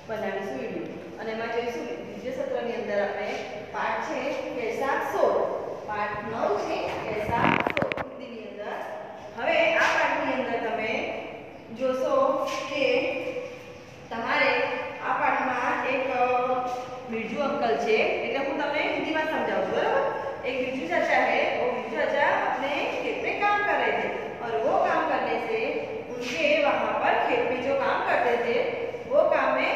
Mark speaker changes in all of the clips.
Speaker 1: બનાવીશું વિડીયો અને એમાં જોઈશું બીજા સત્રની અંદર આપણે પાઠ છે कैसा सोर પાઠ 9 છે कैसा सोर હિન્દીની અંદર। હવે આ પાઠની અંદર તમે જોશો કે તમારે આ પાઠમાં એક बिरजू अंकल છે એટલે હું તમને હિન્દીમાં સમજાવું છું બરાબર। एक बिरजू चाचा है, वो बिरजू चाचा अपने खेत में काम कर रहे थे और वो काम करने से उनके वहां पर खेत में जो काम करते थे वो काम में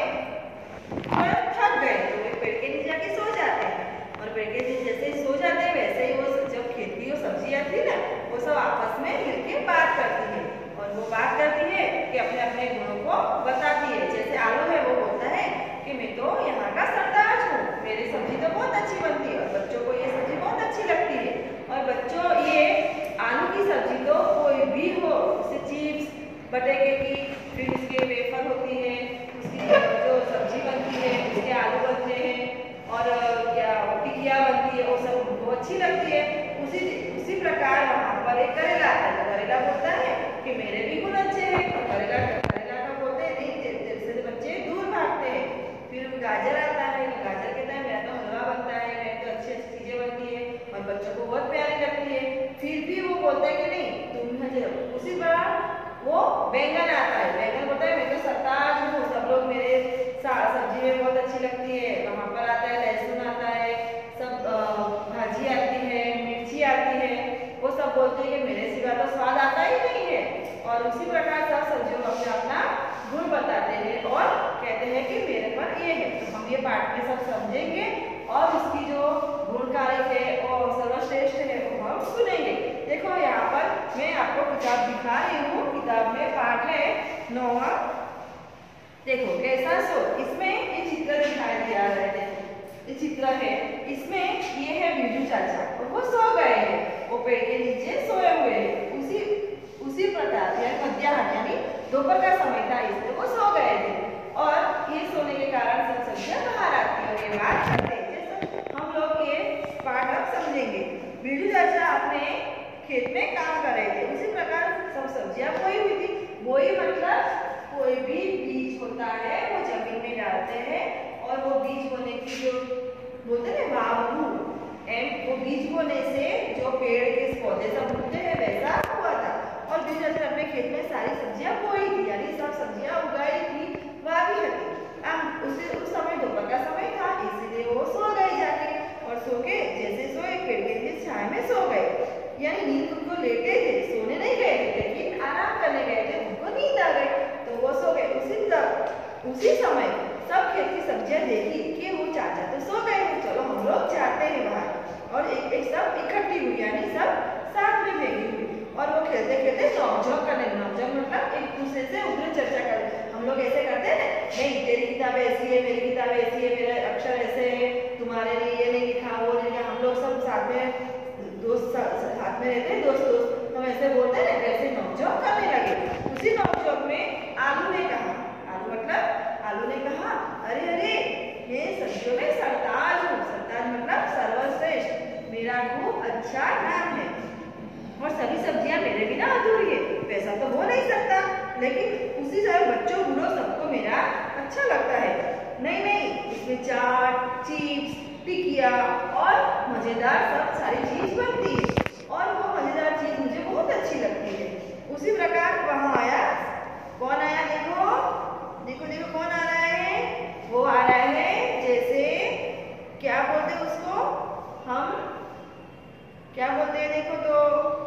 Speaker 1: थक गए तो वे पेड़ के नीचे जाके सो जाते हैं और पेड़ के नीचे जैसे ही सो जाते हैं वैसे ही वो जब खेत की जो सब्जियां थी ना वो सब आपस में मिलके बात करती है और वो बात करती है कि अपने अपने गुणों को बताती है। जैसे आलू है वो बोलता है कि मैं तो यहाँ का सरताज हूँ, मेरी सब्जी तो बहुत अच्छी बनती है और बच्चों को ये सब्जी बहुत अच्छी लगती है। और बच्चों ये आलू की सब्जी तो कोई भी हो, उससे चिप्स बटेके की फिर उसके वेफर होती है, उसकी जो सब्जी बनती है उसके आलू बनते हैं और क्या टिकिया बनती है वो सब उनको अच्छी लगती है। उसी प्रकार वहाँ पर एक करेला आता है, करेला बोलता है कि मेरे भी गुण अच्छे हैं और करेला का बोलते हैं नहीं तेरे से बच्चे दूर भागते हैं। फिर गाजर आता है, गाजर कहता है मेरा तो हलवा बनता है, मेरे तो अच्छी अच्छी चीजें बनती है और बच्चों को बहुत प्यारी लगती है। फिर भी वो बोलता है कि नहीं तुम मुझे। उसी बार वो बैंगन आता है, बैंगन बोलता है मैं तो सरताज हूँ, सब लोग मेरे सब्जी में बहुत अच्छी लगती है। वहाँ पर आता है लहसुन आता है, सब भाजी आती है, मिर्ची आती है, वो सब बोलते हैं कि मेरे सिवा तो स्वाद आता ही नहीं है। और उसी प्रकार सब सब्जियों को अपना अपना गुण बताते हैं और कहते हैं कि मेरे पर ये है। तो हम ये पाठ में सब समझेंगे और उसकी जो गुणकारी है और सर्वश्रेष्ठ है वो हम सुनेंगे। देखो यहाँ पर मैं आपको किताब दिखा रही हूँ, किताब में पाठ है 9वां। देखो कैसा सो, इसमें ये चित्र दिखाई दिया है, देखो ये चित्र है, इसमें ये है बिरजू चाचा और वो सो गए हैं, वो पेड़ के नीचे सोए हुए हैं। उसी प्रकार मध्याह्न यानी दोपहर का समय था इसलिए वो सो गए थे और ये सोने के कारण सब सब्जियां बाहर आती है और ये बात करते हैं। हम लोग ये पाठ अब समझेंगे। बिरजू चाचा अपने खेत में काम कर रहे थे, उसी प्रकार सब सब्जियां बोई हुई थी। बोई मतलब कोई भी बीज होता है वो जमीन में डालते हैं और वो बीज बोने की जो बोलते हैं बाबू वो बीज बोने से जो पेड़ के पौधे सब उगते हैं वैसा हुआ था। और बिरजू चाचा अपने खेत में सारी सब्जियां बोई थी यानी सब सब्जियां उगाई थी वावी थी। उस समय दोपहर का समय था इसलिए वो सो गए जाके और सो के जैसे सोए पेड़ के नीचे छाया में सो गए यानी नींद उनको लेटे थे, सोने नहीं गए थे लेकिन आराम करने गए थे, उनको नींद आ गई तो वो सो गए। उसी समय सब खेत की सब्जियां देखी कि वो चाचा तो सो गए हैं, चलो हम लोग जाते हैं बाहर और एक सब इकट्ठी हुई यानी सब साथ में भेगी हुई और वो खेलते खेलते नौकझोंक करने, नौकझोंक मतलब एक दूसरे से उग्र चर्चा कर। हम लोग ऐसे करते हैं ना, नहीं तेरी किताब ऐसी है, मेरी किताब ऐसी है, मेरे अक्षर ऐसे है, तुम्हारे लिए ये नहीं लिखा वो नहीं लिखा। हम लोग सब साथ में दोस्त साथ में रहते हैं, दोस्त हम ऐसे बोलते हैं ना, वैसे नौकझोंक करने लगे। उसी नौकझोंक में आलू ने कहा, आलू मतलब आलू ने कहा अरे अरे मैं सब्जियों में सरताज हूँ, सरताज मतलब सर्वश्रेष्ठ, मेरा खूब अच्छा नाम है और सभी सब्जियां मेरे बिना अधूरी है, वैसा तो हो नहीं सकता लेकिन उसी तरह बच्चों बूढ़ों सबको मेरा अच्छा लगता है। नहीं नहीं इसमें चाट चिप्स टिकिया और मजेदार सब सारी चीज बनती है और वो मजेदार चीज मुझे बहुत अच्छी लगती है। उसी प्रकार वहां आया, कौन आया देखो देखो देखो कौन आ रहा है, वो आ रहा है जैसे क्या बोलते हैं उसको, हम क्या बोलते हैं देखो तो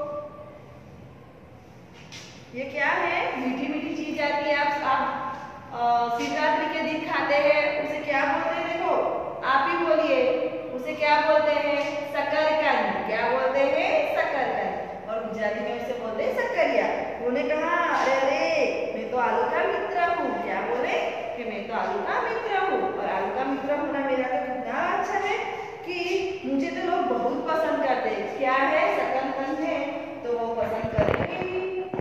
Speaker 1: ये क्या है, मीठी मीठी चीज आती है, आप शिवरात्रि के दिन खाते हैं उसे क्या बोलते हैं देखो आप ही बोलिए, उसे क्या बोलते हैं शकरकंद, क्या बोलते हैं शकरकंद और गुजराती में उसे बोलते हैं शक्करिया। उन्होंने कहा अरे अरे मैं तो आलू का मित्र हूँ, क्या बोले कि मैं तो आलू का मित्र हूँ और आलू का मित्र होना मेरा तो कितना अच्छा है कि मुझे तो लोग बहुत पसंद करते हैं। क्या है शकरकंद है तो वो पसंद करेंगे ही।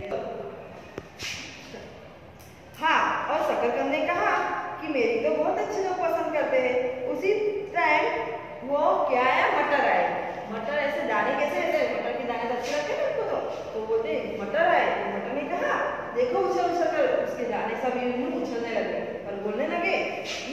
Speaker 1: हाँ और शकरकंद ने कहा कि मेरी तो बहुत अच्छे लोग पसंद करते हैं। उसी टाइम वो क्या आया, मटर आए। मटर ऐसे दाने कैसे रहते हैं, मटर के दाने तो अच्छे लगते हैं उनको तो बोलते मटर आए। तो मटर ने कहा देखो उछल उछल कर उसके दाने सब यूं उछलने लगे और बोलने लगे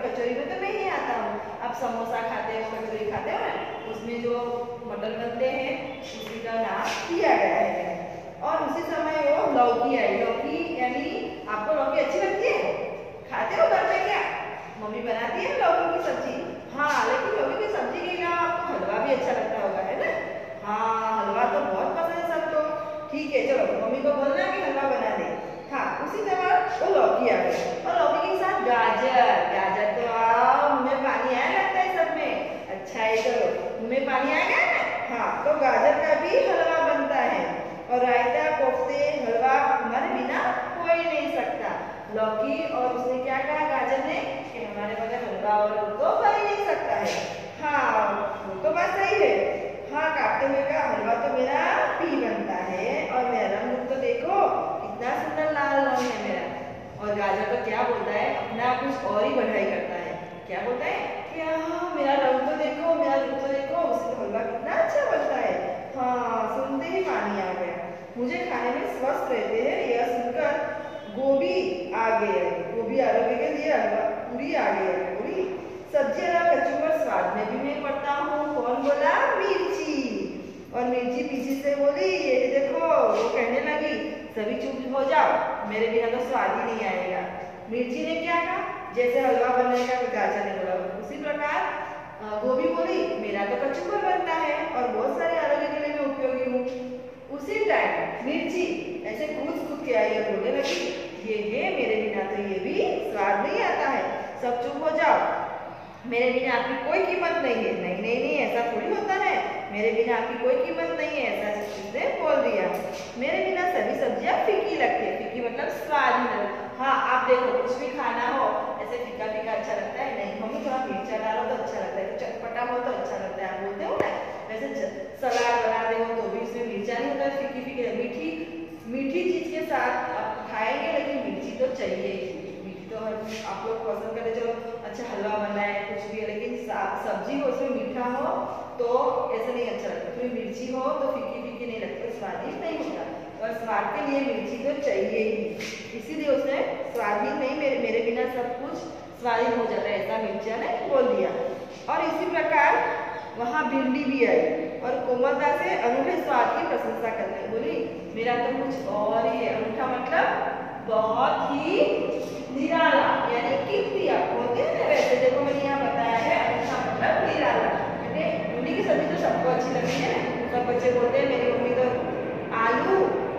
Speaker 1: कचौरी में तो मैं ही आता हूँ। आप समोसा खाते हो, कचौरी खाते हो ना, उसमें जो मटर बनते हैं उसी का नाम किया गया है। और उसी समय वो लौकी आई। लौकी यानी आपको लौकी अच्छी लगती है? खाते हो घर पे क्या? मम्मी बनाती है लौकी की सब्जी। हाँ, लेकिन लौकी की सब्जी के अलावा आपको हलवा भी अच्छा लगता होगा, है ना? हाँ, हलवा तो बहुत पसंद है सबको। ठीक है, चलो मम्मी को बोलना कि हलवा बना दे। हाँ, उसी समय वो लौकी आ गई और लौकी के साथ गाजर। गाजर तो मुँह में पानी आया लगता है सब में। अच्छा है, चलो मुँह में पानी आ गया ना? हाँ, तो गाजर का भी हलवा बनता है। और रायता, कोफ्ते, हलवा हमारे बिना हो ही नहीं सकता। लौकी और उसने क्या कहा गाजर ने कि हमारे बगैर हलवा और तो बन ही नहीं सकता है। हाँ, वो तो बात सही है। हाँ, काटते हुए का हलवा तो मेरा भी बनता है। और मेरा रंग तो देखो कितना सुंदर लाल रंग है मेरा। और गाजर तो क्या बोलता है, अपना कुछ और ही बढ़ाई करता है। क्या बोलता है कि हाँ, मेरा रंग तो देखो, मेरा रूप तो देखो, उससे हलवा कितना अच्छा बनता है। हाँ, सुनते ही पानी आ गया। मुझे खाने में स्वस्थ रहते हैं यह सुनकर गोभी आ गई है। गोभी आरोग्य के लिए हलवा पूरी आ गई है। पूरी सब्जी और कचूमर स्वाद में भी मैं पड़ता हूँ। कौन बोला? मिर्ची। और मिर्ची पीछे से बोली ये देखो, वो कहने लगी सभी चुप हो जाओ, मेरे बिना तो स्वाद ही नहीं आएगा। मिर्ची ने क्या कहा? जैसे हलवा बनेगा गाजर ने बोला उसी प्रकार गोभी बोली मेरा तो कचूमर बनता है और बहुत सारे आरोग्य के लिए मैं उपयोगी हूँ। उसी टाइम मिर्ची ऐसे कूद के आई और बोलने लगी ये मेरे बिना तो ये भी स्वाद नहीं आता है, सब चुप हो जाओ, मेरे बिना आपकी कोई कीमत नहीं है। नहीं नहीं नहीं, ऐसा थोड़ी होता है, मेरे बिना आपकी कोई कीमत नहीं है, ऐसा उसने बोल दिया। मेरे बिना सभी सब्जियां फीकी लगती है। फीकी मतलब स्वाद ही नहीं। हाँ, आप देखो कुछ भी खाना हो ऐसे फीका फीका अच्छा लगता है? नहीं, मम्मी थोड़ा मिर्चा डालो तो अच्छा लगता है, चटपटा हो तो अच्छा लगता है, आप बोलते हो ना। वैसे सलाद बना दे हो तो भी इसमें मिर्चा नहीं होता, फीकी फीकी मीठी मीठी चीज के साथ आप खाएंगे, लेकिन मिर्ची तो चाहिए ही। तो आप लोग पसंद करें चलो अच्छा हलवा बनाए कुछ भी है, लेकिन सब्जी हो उसमें मीठा हो तो ऐसा नहीं अच्छा लगता। थोड़ी मिर्ची हो तो फीकी फीकी नहीं लगती, स्वादिष्ट नहीं होता। और स्वाद के लिए मिर्ची तो चाहिए ही, इसीलिए उसने स्वादिष्ट नहीं मेरे बिना सब कुछ स्वादिष्ट हो जाता है, ऐसा मिर्चा ने बोल दिया। और इसी प्रकार वहाँ भिंडी भी आई और कोमलता से अनूठे स्वाद की प्रशंसा करने बोली मेरा तो कुछ और ही है। अनूठा मतलब बहुत ही निराला, यानी कीमती आप बोलते हैं ना, वैसे देखो मैंने यहाँ बताया है अनूठा मतलब निराला। भिंडी की सब्जी तो सबको अच्छी लगती है ना, सब बच्चे बोलते हैं मेरी मम्मी तो आलू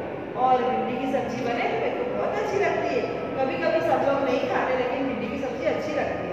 Speaker 1: और भिंडी की सब्जी बने तो मेरे को बहुत अच्छी लगती है। कभी कभी सब लोग नहीं खाते लेकिन भिंडी की सब्जी अच्छी लगती है।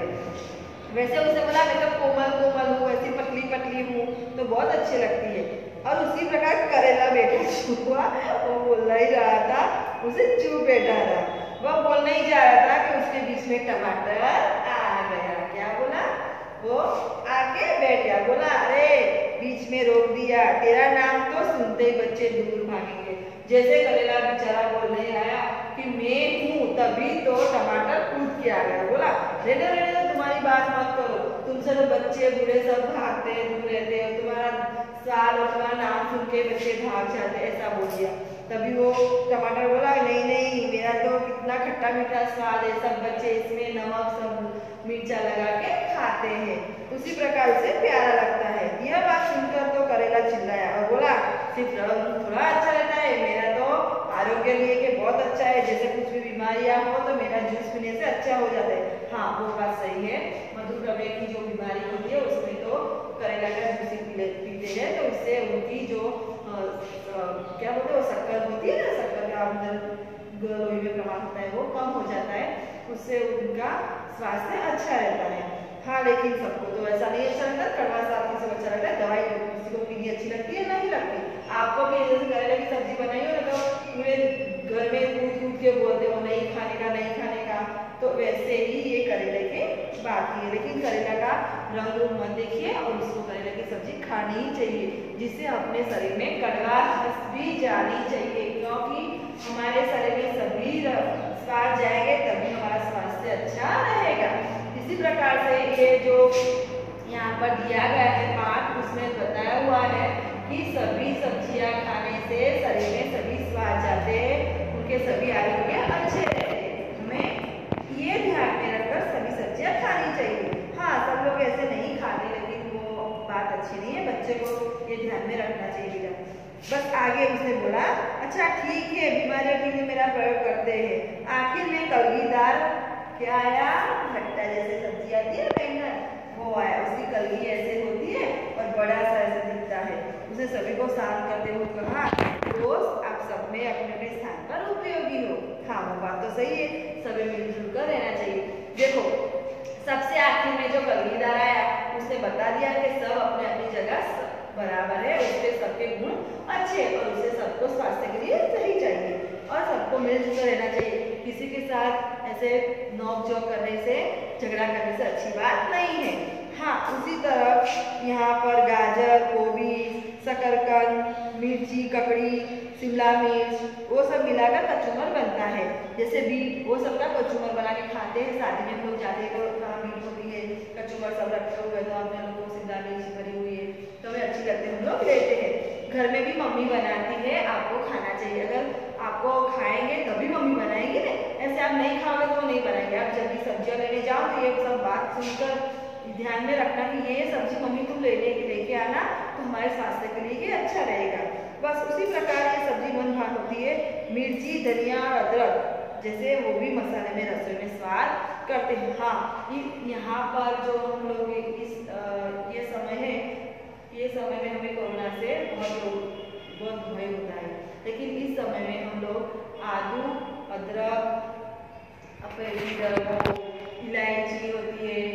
Speaker 1: वैसे उसने बोला मैं तो कोमल कोमल हूँ, ऐसी पतली पतली हूँ तो बहुत अच्छी लगती है। और उसी प्रकार करेला बेटा चुप हुआ, वो बोल ही रहा था, उसे चुप बैठा रहा। वह बोलने ही जा रहा था कि उसके बीच में टमाटर आ गया। क्या बोला? वो आके बैठ गया। बोला अरे बीच में रोक दिया, तेरा नाम तो सुनते ही बच्चे दूर भागेंगे। जैसे करेला बेचारा बोलने आया कि मैं हूँ, तभी तो टमाटर कूद के आ गया। बोला रहने दो तुम्हारी बात मत करो, तुमसे तो बच्चे बूढ़े सब भागते हैं, दूर रहते हैं, तुम्हारा साल और तुम्हारा नाम सुन के बच्चे भाग जाते, ऐसा बोल दिया। तभी वो टमाटर बोला नहीं नहीं, मेरा तो कितना खट्टा मीठा स्वाद है, सब बच्चे इसमें नमक सब मिर्चा लगा के खाते हैं, उसी प्रकार से प्यारा लगता है। यह बात सुनकर तो करेला चिल्लाया और बोला सिर्फ थोड़ा अच्छा रहता है, मेरा तो आरोग्य लिए के बहुत अच्छा है, जैसे कुछ भी बीमारियां हो तो मेरा जूस पीने से अच्छा हो जाता है। हाँ, वो बात सही है, मधुप्रमेह की जो बीमारी होती है उसमें तो करेला का जूस पीते हैं तो उससे उनकी जो क्या बोलते हैं वो शक्कर होती है ना, शक्कर का अंदर लोही में प्रमाण होता है वो कम हो जाता है, उससे उनका स्वास्थ्य अच्छा रहता है। हाँ, लेकिन सबको तो ऐसा नहीं अच्छा लगता, कड़वा स्वाद किसी को अच्छा लगता है, दवाई किसी को पीनी अच्छी लगती है नहीं लगती। आपको भी जैसे करेला की सब्जी बनाई हो ना तो पूरे घर में कूद कूद के बोलते हो नहीं खाने का नहीं खाने का, तो वैसे ही ये करेले की बात है। लेकिन करेला का रंग रूप मत देखिए और उसको करेले की सब्जी खानी ही चाहिए, जिससे अपने शरीर में कड़वाहट भी जानी चाहिए, क्योंकि हमारे शरीर में सभी स्वाद जाएंगे तभी हमारा स्वास्थ्य अच्छा रहेगा। इसी प्रकार से ये जो यहाँ पर दिया गया है पाठ, उसमें बताया हुआ है कि सभी सब्जियां खाने से शरीर में सभी स्वाद जाते हैं, उनके सभी आरोग्य अच्छे रहते हैं। हमें ये ध्यान में रखकर सभी सब्जियां खानी चाहिए। अच्छी नहीं है, बच्चे को ये ध्यान में रखना चाहिए बेटा। बस आगे उसने बोला, अच्छा ठीक है, बीमारियों के लिए मेरा प्रयोग करते हैं। आखिर में कलगीदार क्या आया, खट्टा जैसे सब्जी आती है बैंगन, वो आया। उसकी कलगी ऐसे होती है और बड़ा सा ऐसे दिखता है। उसने सभी को शांत करते हुए कहा, दोस्त आप सब में अपने अपने स्थान पर उपयोगी हो। हाँ वो बात तो सही है, सभी मिलजुल कर रहना चाहिए। देखो सबसे आखिर में जो कलगीदार आया उसने बता दिया कि सब अपने अपनी जगह बराबर है, उसके सबके गुण अच्छे और उसे सबको स्वास्थ्य के लिए सही चाहिए और सबको मिलजुल कर रहना चाहिए। किसी के साथ ऐसे नोक झोंक करने से, झगड़ा करने से अच्छी बात नहीं है। हाँ उसी तरह यहाँ पर गाजर, गोभी, शकरकंद, मिर्ची, ककड़ी, शिमला मिर्च वो सब मिलाकर कचूमर बनता है। जैसे बीट वो सब का कचूमर बना के खाते हैं। शादी में हम लोग जाते हैं तो कहाँ बीट होती है, कचूमर सब रखे हुए तो हम लोग को शिमला मिर्च भरी हुई है तो हमें अच्छी लगती है, हम लोग लेते हैं। घर में भी मम्मी बनाती है, आपको खाना चाहिए। अगर आपको खाएंगे तभी मम्मी बनाएंगे ना, ऐसे आप नहीं खाओगे तो नहीं बनाएंगे। आप जब भी सब्जियाँ लेने जाओ तो ये सब बात सुनकर ध्यान में रखना कि ये सब्जी मम्मी तुम लेके आना तो हमारे स्वास्थ्य के लिए ये अच्छा रहेगा। बस उसी प्रकार ये सब्जी बन भात होती है। मिर्ची, धनिया और अदरक जैसे वो भी मसाले में रसोई में स्वाद करते हैं। हाँ यहाँ पर जो हम लोग ये समय है, ये समय में हमें कोरोना से बहुत भय होता है, लेकिन इस समय में हम लोग आदू, अदरक, इलायची होती है,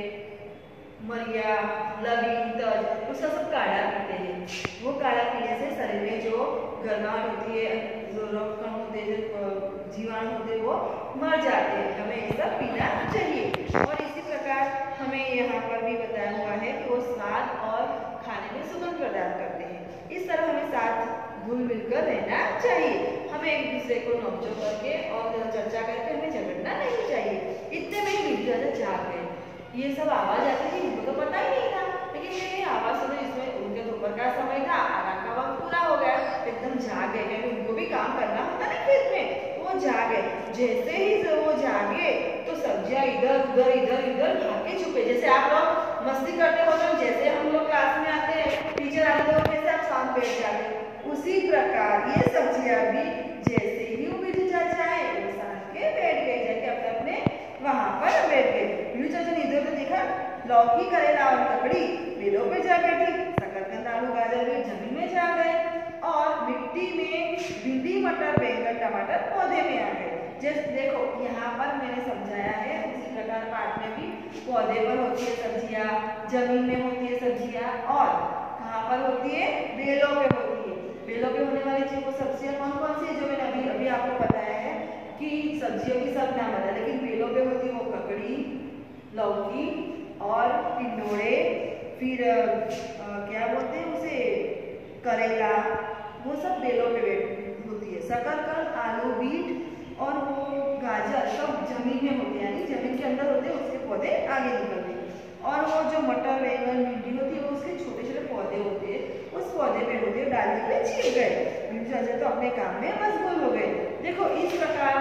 Speaker 1: मरिया, लविंग, तज उसका सब काढ़ा पीते हैं। वो काढ़ा पीने से शरीर में जो गर्माहट होती है, जो रोग होते हैं, जो जीवाणु होते हैं वो मर जाते हैं। हमें ये सब पीना चाहिए। और इसी प्रकार हमें यहाँ पर भी बताया हुआ है कि वो स्वाद और खाने में सुगंध प्रदान करते हैं। इस तरह हमें साथ घुल मिलकर रहना चाहिए। हमें एक दूसरे को नोकझोंक करके और चर्चा करके हमें झगड़ना नहीं चाहिए। इतने में ही जाग गए। ये सब आवाज आती थी, उनको तो पता ही नहीं था, लेकिन ये आवाज सुने, इसमें उनके दोपहर का समय था, आराम का वक्त पूरा हो गया, एकदम जाग गए क्योंकि उनको भी काम करना होता ना खेत में। वो जागे, जैसे ही वो जागे तो सब्जियां इधर उधर भागे छुपे। जैसे आप लोग मस्ती करते हो तो जैसे हम लोग क्लास में आते हैं, टीचर आते हो कैसे आप शांत बैठ जाते, उसी प्रकार ये सब्जियां भी जैसे ही वो बिजू चाचा है वो शांत के बैठ गए, जाके अपने अपने वहां पर बैठ गए। बिजू चाचा ने इधर उधर देखा, लौकी, करेला और ककड़ी पेड़ों पे जा बैठी, शकरकंद, आलू, गाजर भी जमीन में जा गए और मिट्टी में भिंडी, मटर, बैंगन, टमाटर पौधे में आ गए। जैसे देखो यहाँ पर मैंने समझाया है, उसी प्रकार पाठ में भी पौधे पर होती है सब्जियाँ, जमीन में होती है सब्जियाँ और कहाँ पर होती है, बेलों पे होती है। बेलों पे होने वाली चीज वो सब्जियाँ कौन कौन सी है जो मैंने अभी आपको बताया है कि सब्जियों की सब नाम बताया, लेकिन बेलों पे होती है वो ककड़ी, लौकी और टिंडोरे, फिर क्या बोलते हैं उसे, करेला, वो सब बेलों पे होती है। शकरकंद, आलू, बीट और वो गाजर सब जमीन में होते हैं, यानी जमीन के अंदर होते हैं, उसके पौधे आगे निकलते हैं। और वो जो मटर, बैंगन, भिंडी होती है वो उसके छोटे छोटे पौधे होते हैं, उस पौधे पे होते हैं, डाली पे छिप गए। बिजू तो अपने काम में मशगूल हो गए। देखो इस प्रकार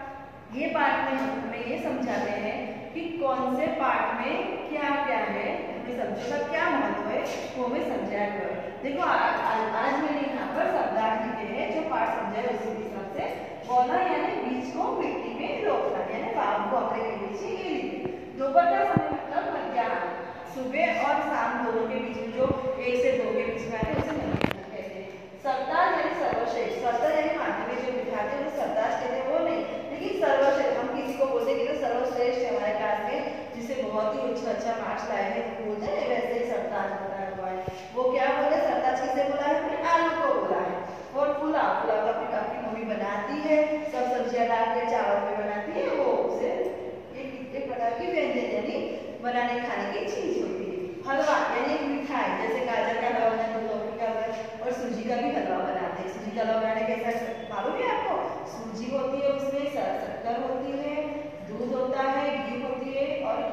Speaker 1: ये पाठ में हमें ये समझाते हैं कि कौन से पाठ में क्या क्या है, हमें सब्जियों का क्या महत्व है वो हमें समझाया करो। देखो आज मैंने यहाँ पर शब्दार्थ लिखे हैं, जो पाठ समझाया उसी हिसाब से बोला, यानी बीज को मिट्टी में रोपना, यानी बाप को अपने के बीच ये लिखे। दोपहर का समय मतलब मध्याह्न, सुबह और शाम दोनों के बीच में जो 1 से 2 के बीच में आते हैं उसे मध्याह्न कहते हैं। सप्ताह यानी सर्वश्रेष्ठ, सप्ताह यानी माथे में जो बिठाते हैं सप्ताह कहते हैं, वो नहीं, लेकिन सर्वश्रेष्ठ हम किसी को बोलते हैं कि सर्वश्रेष्ठ है हमारे क्लास में, जिसे बहुत ही अच्छा मार्क्स लाए हैं बोलते हैं, वैसे ही सप्ताह बताया हुआ है। वो क्या बोले, सप्ताह किसे बोला है, अपने आलू को बोला है। और पुलाव तो आपकी मम्मी बनाती है, सब सब्जियां डाल के चावल में बनाती है, वो उसे एक प्रकार की व्यंजन यानी बनाने खाने की चीज होती है। हलवा यानी एक मिठाई, जैसे गाजर का हलवा बनाते हैं, लौकी का हलवा और सूजी का भी हलवा बनाते हैं। सूजी का हलवा बनाने कैसा मालूम है आपको, सूजी होती है, उसमें शक्कर होती है, दूध होता है, घी होती है और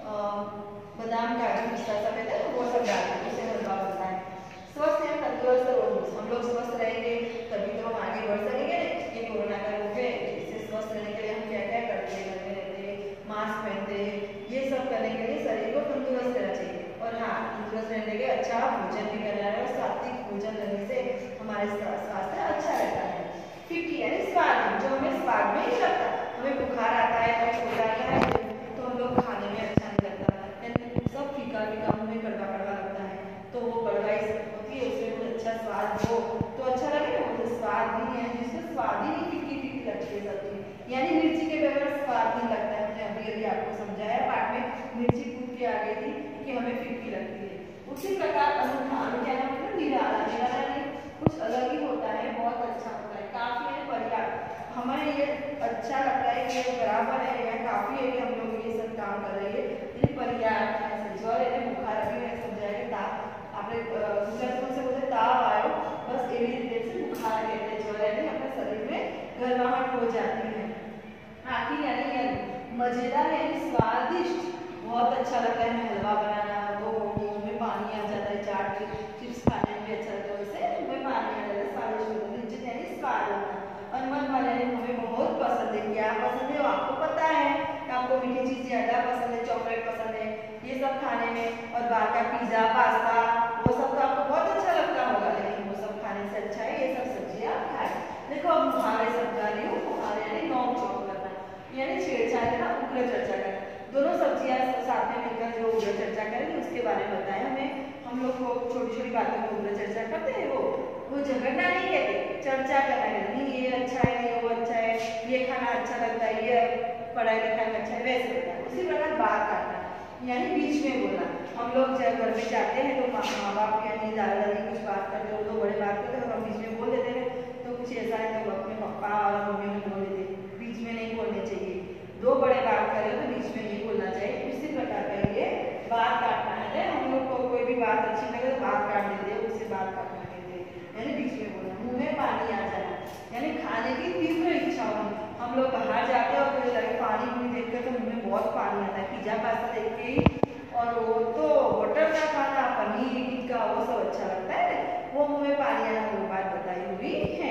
Speaker 1: बादाम, काजू, पिस्ता सब है वो सब डालते हैं, उससे हलवा बनता है। स्वस्थ या तंदुरुस्त, हम लोग स्वस्थ रहेंगे तभी तो हम आगे बढ़ सकेंगे। ये कोरोना का रोग है, इससे स्वस्थ रहने के लिए हम क्या क्या करते हैं, घर में रहते हैं, मास्क पहनते हैं, ये सब करने के लिए शरीर को तंदुरुस्त रहना चाहिए। और हाँ, तंदुरुस्त रहने के अच्छा भोजन भी कर रहा है और सात्विक भोजन करने से हमारे स्वास्थ्य अच्छा रहता है। फिक्की यानी स्वाद, जो हमें स्वाद में ही लगता है। हमें बुखार आता है तो हो जाता है तो हम लोग खाने में अच्छा नहीं लगता, यानी सब फीका फीका, हमें कड़वा कड़वा लगता है, तो वो कड़वाई होती है, उसमें कुछ अच्छा स्वाद हो तो अच्छा लगे ना, तो स्वाद भी है जिससे स्वाद ही नहीं, फीकी फीकी लगती है सब्जी, यानी मिर्ची के बगैर स्वाद नहीं लगता है। हमने अभी अभी आपको समझाया पाठ में, मिर्ची कूद के आ गई थी कि हमें फीकी लगती है। उसी प्रकार अनूठा, क्या नाम है, निराला, निराला कुछ अलग ही होता है, बहुत अच्छा होता है, काफी है, पर्याप्त, हमें ये अच्छा लगता है कि ये बराबर है या काफी है कि हम लोग ये सब काम कर रहे हैं, ये पर्याप्त है। ज्वर यानी बुखार, अभी मैंने समझाया कि ताप आपने गुजराती से बोलते ताव आयो, बस एवी रीते से बुखार कहते हैं, ज्वर यानी अपने शरीर में गर्माहट हो जाती है। आखिर यानी मजेदार यानी स्वादिष्ट, बहुत अच्छा लगता है, हमें हलवा बनाना तो मुंह में पानी आ जाता है, चाट चिप्स खाने में भी अच्छा लगता है, उससे मुंह में पानी आ जाता है, स्वादिष्ट होता है, लिज्जत यानी स्वाद होता है। और मन वाला हमें बहुत पसंद है, क्या पसंद है वो आपको पता है, आपको मीठी चीज ज्यादा पसंद है, चॉकलेट पसंद है, ये सब खाने में, और बाहर का पिज्जा पास्ता वो सब तो आपको बहुत अच्छा लगता होगा, लेकिन वो सब खाने से अच्छा है ये सब सब्जियां खाए। देखो अब मुहावरे समझा रही हूँ, मुहावरे यानी नोक झोंक करना, यानी छेड़छाड़ करना, उग्र चर्चा करना, दोनों सब्जियां साथ में मिलकर जो उग्र चर्चा करेंगे उसके बारे में बताएं हमें। हम लोग को छोटी छोटी बातों में उग्र चर्चा करते हैं, वो झगड़ना नहीं कहते, चर्चा करना है, नहीं ये अच्छा है, नहीं वो अच्छा है, ये खाना अच्छा लगता है, ये पढ़ाई लिखाई में अच्छा है, वैसे होता है। उसी प्रकार बात काटना यानी बीच में बोलना, हम लोग जब घर में जाते हैं तो माँ बाप यानी दादा दादी कुछ बात करते हो तो बड़े बात करते हैं, हम बीच में बोल देते हैं, तो कुछ ऐसा है तो अपने पापा और मम्मी में बोल देते, बीच में नहीं बोलने चाहिए, दो बड़े बात करें तो बीच में नहीं बोलना चाहिए। उसी प्रकार का ये बात काटना है, हम लोग को कोई भी बात अच्छी लगे तो बात काट देते हैं, उससे बात काटना कहते हैं, यानी बीच में बोलना। मुंह में पानी आ जाना यानी खाने की तीव्र इच्छा होनी, हम लोग बाहर जाते हैं और मुझे लगे पानी पूरी देख कर तो मुंह में बहुत पानी आता है, पिज्जा पास्ता देख के ही, और वो तो होटल का खाना पनीर टिक्का वो सब अच्छा लगता है, वो मुंह में पानी आना वो बात बताई हुई है।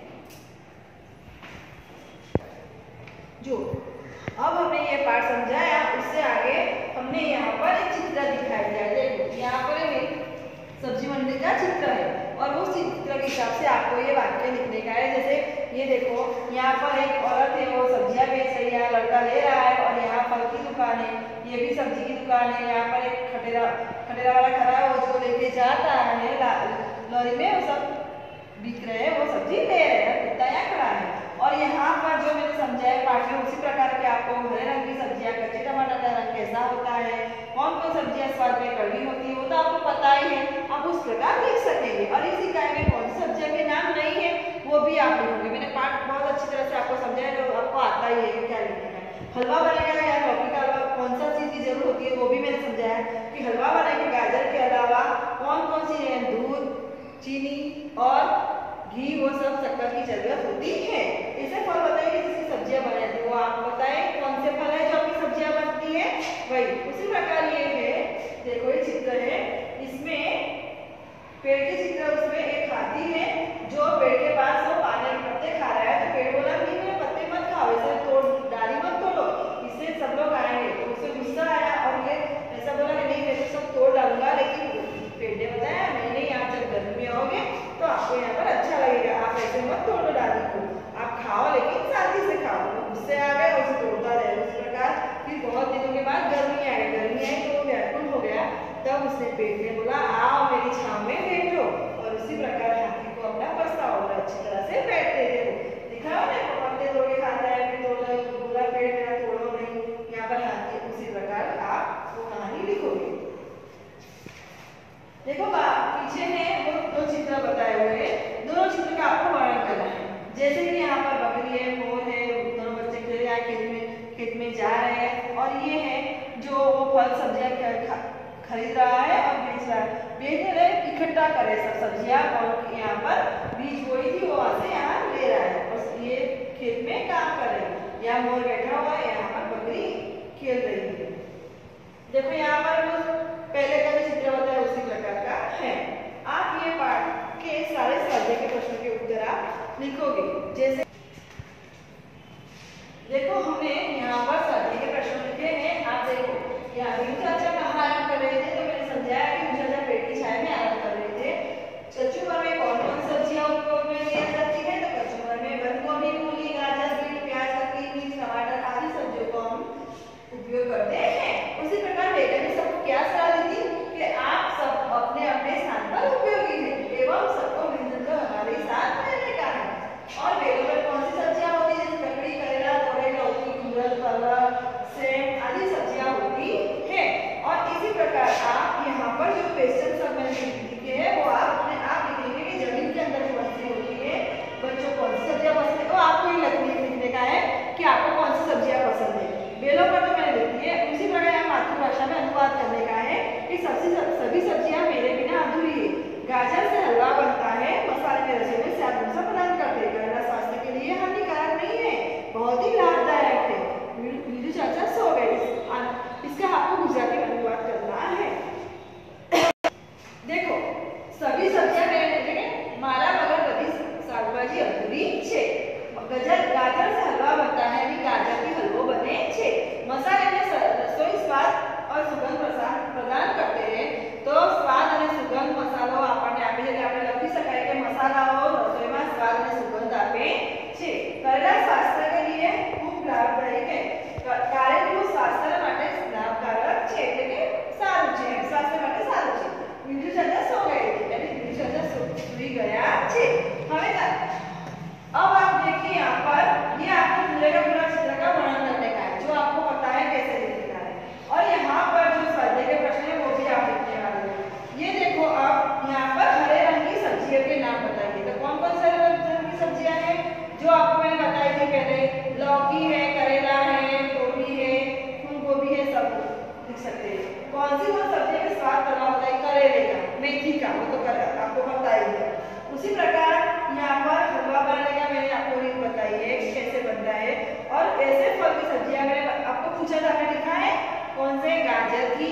Speaker 1: जो अब हमने ये पाठ समझाया, उससे आगे हमने यहाँ पर एक चित्र दिखाया जाए, देखो यहाँ पर एक सब्जी मंडी का चित्र है और उस चित्र के हिसाब से आपको ये वाक्य लिखने का है। जैसे ये देखो यहाँ पर एक औरत है, वो सब्जियां बेच रही है, लड़का ले रहा है, और यहाँ फल की दुकान है, ये भी सब्जी की दुकान है, यहाँ पर एक खटेरा वाला खड़ा है, वो जो लेके जाता है लॉरी में, वो सब बिक रहे हैं, वो सब्जी ले रहे हैं, कुत्ता यहाँ खड़ा है। और यहाँ पर जो मैंने समझाया पाठ में, उसी प्रकार के आपको हरे रंग की सब्जियां, कच्चे टमाटर का रंग कैसा होता है, कौन कौन सब्जियां स्वाद में कड़वी होती है, वो तो आपको पता ही है, आप उस प्रकार लिख सकेंगे। और इस इकाई में कौन सी सब्जियां के नाम नहीं है वो भी आप लिखोगे। मैंने पाठ बहुत अच्छी तरह से आपको समझाया, जो आपको आता ही है क्या लिखना है। हलवा बनेगा या लौकी का हलवा, कौन सा चीज की जरूरत होती है वो भी मैंने समझाया कि हलवा बनाएंगे गाजर के अलावा कौन कौन सी है, दूध, चीनी और घी, वो सब शक्कर की जरूरत होती है। ऐसे फल बताइए जिसकी सब्जियां बनी जाती है, वो आप बताएं कौन से फल है जो आपकी सब्जियां बनती है वही। उसी प्रकार ये है, देखो ये चित्र है, इसमें पेड़ के चित्र, उसमें एक हाथी है जो पेड़ के पास वो पानी के पत्ते खा रहा है, तो पेड़ बोला कि मेरे पत्ते मत खाओ, इसे तोड़, डाली मत तोड़ो, इससे सब लोग आएंगे, तो उसे गुस्सा आया और ये ऐसा बोला कि नहीं मैं तो सब तोड़ डालूंगा, लेकिन पेड़ ने बताया नहीं, यहाँ जब गर्मी में आओगे तो आपको यहाँ पर अच्छा लगेगा, आप ऐसे मत तोड़ो डाली को, आप खाओ लेकिन शांति से खाओ। उससे आ गए और उसे तोड़ता रहे। उस प्रकार फिर बहुत दिनों के बाद गर्मी आ गई, गर्मी आई तो वो व्याकुल हो गया, तब उसने पेड़ ने बोला आओ मेरी छांव में बैठो, और उसी प्रकार हाथी को अपना पछतावा और अच्छी तरह से बैठते थे। दिखाओ ना, पत्ते तोड़ के खाता है, फिर बोला पेड़ मेरा तोड़ो नहीं, यहाँ पर हाथी। उसी प्रकार आप वो कहानी लिखोगे। देखो पीछे है वो दो चित्र बताए हुए हैं, दोनों चित्र का आपको वर्णन करना है। जैसे कि यहाँ पर बकरी है, मोर है, दोनों बच्चे खेल रहे हैं, खेत में जा रहे हैं, और ये है जो वो फल सब्जियां खरीद रहा है और बेच रहा है, बेचने रहे इकट्ठा करे सब सब्जियां, और यहाँ पर बीज बोई थी वो वहां से यहाँ ले रहा है, और ये खेत में काम कर रहे हैं। यहाँ मोर बैठा हुआ है, यहाँ पर बकरी खेल रही है। देखो यहाँ पर पहले का जो चित्र होता है उसी प्रकार का है। आप ये पाठ के सारे स्वाध्याय के प्रश्नों के उत्तर आप लिखोगे। जैसे देखो हमने यहाँ पर स्वाध्याय के प्रश्न लिखे हैं, आप देखो यहाँ भीम चाचा कहाँ आराम कर रहे थे, तो मैंने समझाया कि भीम चाचा पेड़ की छाया में जो क्वेश्चन सब मैंने लिखे हैं वो आप लिखेंगे कि जमीन के अंदर कौन सी होती है, बच्चों कौन सी सब्जियां पसंद है, तो आपको ये लिखने का है कि आपको कौन सी सब्जियां पसंद है। बेलों पर तो मैंने लिख दी है। उसी प्रकार यहाँ मातृभाषा में अनुवाद करने का है कि सभी सब्जियां मेरे बिना अधूरी है। गाजर से हलवा बनता है, मसाले में रचे हुए स्वाद प्रदान करते हैं। करेला स्वास्थ्य के लिए हानिकारक नहीं है, बहुत ही लाभदायक है। वीरू चाचा सो गए। इसका आपको गुजराती में अनुवाद करना है। देखो सभी सब्जियां मेरे मारा मगर बधी शाकभाजी अधूरी छे। गाजर से हलवा बनता है, गाजर की हलવો बने छे। मसाले में रसोई स्वाद और सुगंध प्रदान करते हैं। तो स्वाद और सुगंध मसालो आपने आपी जगह આપણે લખી શકાય કે મસાલાઓ રસોઈમાં સ્વાદ અને સુગંધ આપે છે। કરેલા સ્વાસ્થ્ય के लिए खूब लाभदायक है। કારેલું સ્વાસ્થ્ય માટે લાભકારક છે, એટલે કે સારું છે, સ્વાસ્થ્ય માટે સારું છે। બીજું ચાચા સો ગए थे, यानी બીજું चाचा सूई गया છે। હવે अब आप देखिए यहाँ पर ये आपको पूरे का पूरा चित्र का वर्णन करने का है, जो आपको पता है कैसे लिखना है। और यहाँ पर जो स्वाध्याय के प्रश्न है वो भी आप लिखने वाले हैं। ये देखो अब यहाँ पर हरे रंग की सब्जियों के नाम बताइए। तो कौन कौन से रंग की सब्जियां हैं जो आपको मैंने बताई थी पहले? लौकी है, करेला है, गोभी है, फूल गोभी है, सब लिख सकते हैं। कौन सी सब्जी का स्वाद बना होता है? करेले का, मेथी का, वो तो आपको पता ही है। उसी प्रकार यहाँ पर हलवा बनाने का मैंने आपको रीत बताई है कि कैसे बनता है। और ऐसे फल की सब्जियां मैंने आपको पूछा था, मैंने लिखा है कौन से? गाजर की,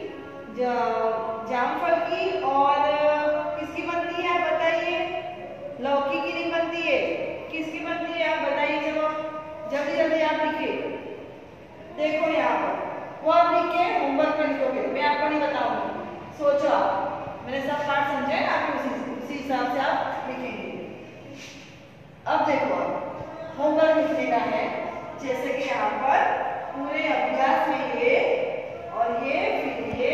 Speaker 1: जामफल की, और किसकी बनती है आप बताइए? लौकी की नहीं बनती है, किसकी बनती है आप बताइए? चलो जल्दी जल्दी आप लिखिए। देखो यहाँ पर वो आप लिख के होमवर्क में लिखोगे, मैं आपको नहीं बताऊंगी, सोचो आप। मैंने सब पाठ समझे ना, आप उसी हिसाब से आप लिखेंगे। अब देखो होमवर्क लिखने का है, जैसे कि यहाँ पर पूरे अभ्यास में ये और ये फिर ये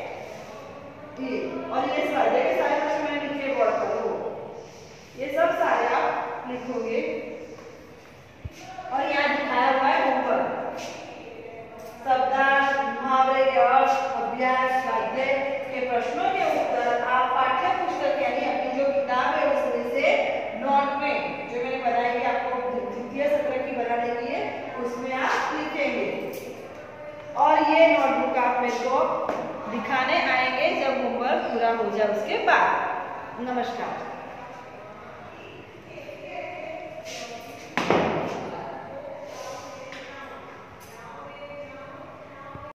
Speaker 1: और ये स्वाध्याय के सारे प्रश्न मैंने लिखे बोर्ड पर, ये सब सारे आप लिखोगे। और यहाँ दिखाया हुआ है होमवर्क, शब्दार्थ, मुहावरे के अर्थ, अभ्यास, स्वाध्याय के प्रश्नों के उत्तर आप पाठ्य पुस्तक यानी अपनी जो किताब है उसमें से नोट में जो मैंने बनाई है आपको द्वितीय सत्र की बनाने के लिए, उसमें आप लिखेंगे। और ये नोटबुक आप मेरे को दिखाने आएंगे जब होमवर्क पूरा हो जाए उसके बाद। नमस्कार।